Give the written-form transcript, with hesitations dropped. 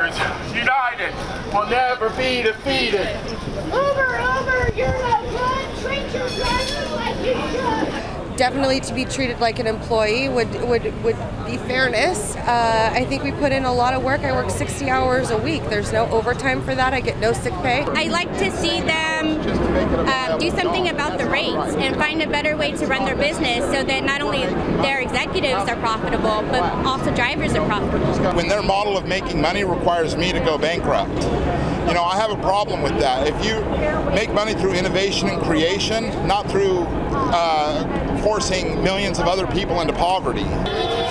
drivers, united, will never be defeated. Uber, you're no good. Treat your drivers like you should. Definitely to be treated like an employee would be fairness. I think we put in a lot of work. I work 60 hours a week. There's no overtime for that. I get no sick pay. I like to see them do something about the rates and find a better way to run their business so that not only their executives are profitable, but also drivers are profitable. When their model of making money requires me to go bankrupt, you know, I have a problem with that. If you make money through innovation and creation, not through forcing millions of other people into poverty.